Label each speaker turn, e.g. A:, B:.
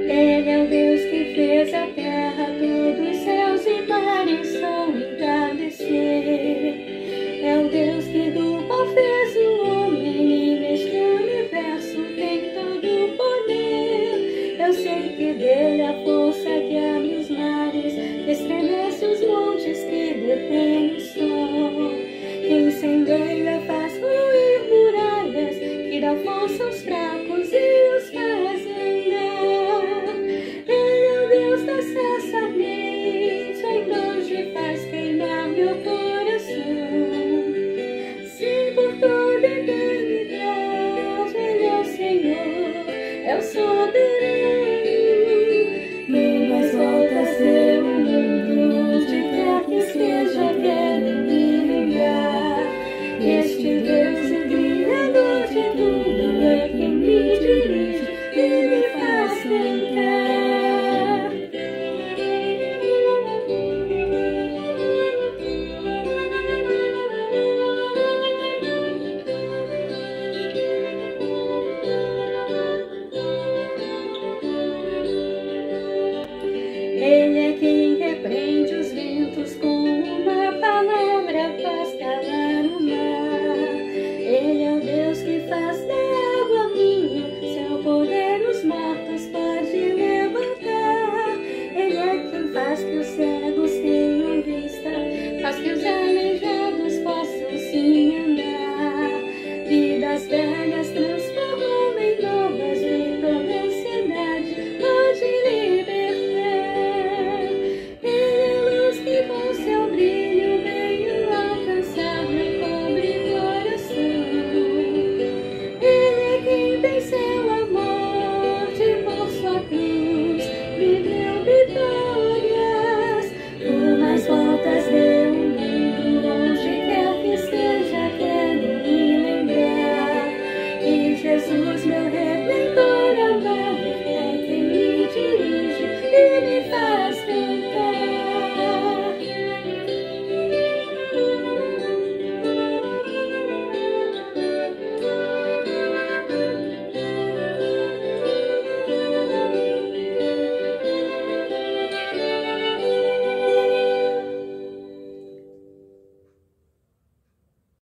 A: Ele é o Deus que fez a terra, todos os céus e mares são entardecer. É o Deus que do pó fez o homem e neste universo tem todo o poder. Eu sei que dele a força que abre os mares, estremece os montes que detém o sol. Quem incendeia faz ruir muralhas, que dá força aos fracos e os faz andar. Ele é o Deus da cessamente, então hoje faz queimar meu coração. Sim, por toda eternidade, Ele é o Senhor, é o soberano. Nem mais volta a ser o mundo, onde quer que esteja, quero me lembrar. Este Deus é criador de tudo, é quem me dirige e me faz cantar. Ele é quem repreende os ventos